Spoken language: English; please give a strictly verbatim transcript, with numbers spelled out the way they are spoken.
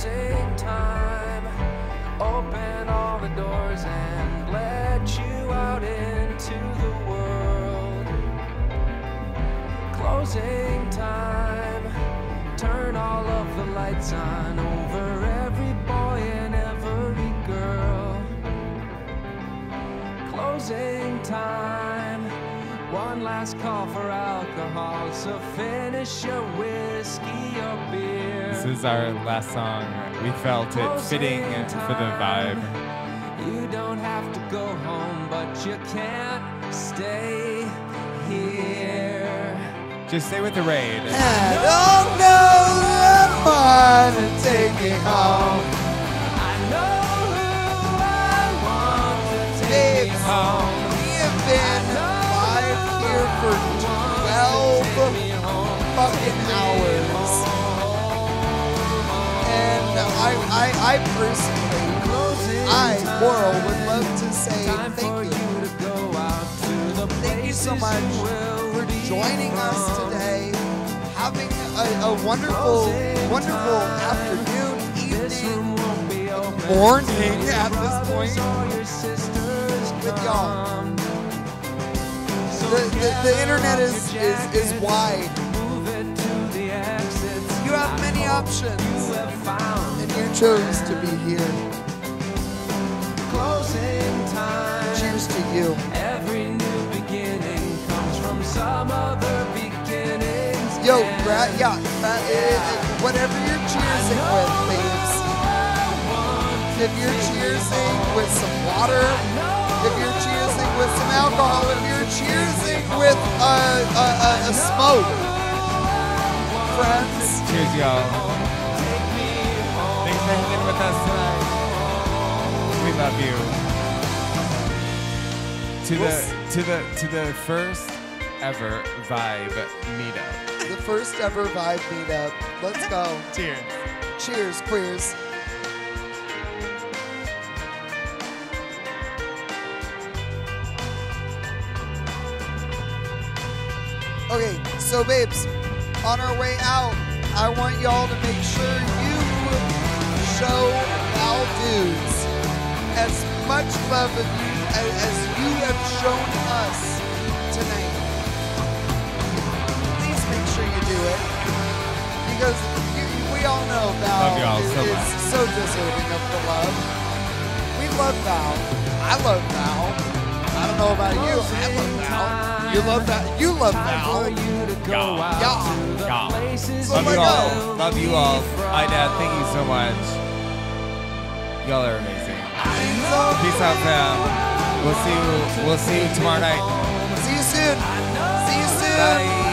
Closing time. Open all the doors and let you out into the world. Closing time. Turn all of the lights on over every boy and every girl. Closing time. One last call for alcohol, so finish your whiskey or beer. This is our last song. We felt it fitting for the vibe. You don't have to go home, but you can't stay here. Just stay with the raid. I don't know that I want to take it home. I know who I want to take me home. We have been live here for twelve fucking hours. And I, I, I personally, I, Moral, would love to say thank you. Thank you so much for joining us today, having a, a wonderful, wonderful afternoon, evening, morning at this point with y'all. The, the, the internet is, is, is wide. You have many options, and you chose to be here. Cheers to you. Every new beginning comes from some other beginnings. Yo, Brad, yeah, that, it, whatever you're cheersing with, babes. If you're cheersing with some water, if you're cheersing with some alcohol, if you're cheersing with a, a, a, a smoke, friends. Cheers, y'all. Thanks for hanging with us tonight. We love you. To the to the to the first ever Vibe meetup. The first ever Vibe meetup. Let's go. Cheers. Cheers, queers. Okay, so babes, on our way out, I want y'all to make sure you show Val Dudes as much love of you as, as you have shown us tonight. Please make sure you do it, because you, we all know Val Love y'all is, so is much. so deserving of the love. We love Val. I love Val. I don't know about you. I love Val. You love Val. You love Val. Y'all. Y'all. Y'all. So Love let you go. all. Love you all. Hi, Dad. Thank you so much. Y'all are amazing. Peace out, fam. We'll see you. We'll see you tomorrow night. See you soon. See you soon. Bye.